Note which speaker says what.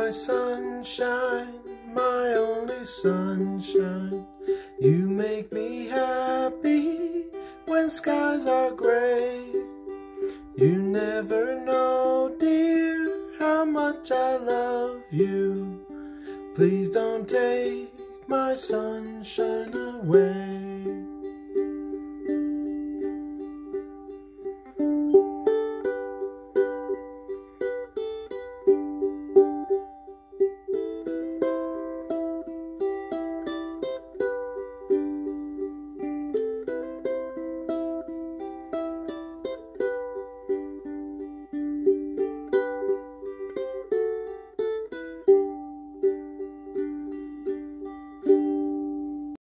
Speaker 1: my sunshine, my only sunshine. You make me happy when skies are gray. You never know, dear, how much I love you. Please don't take my sunshine away.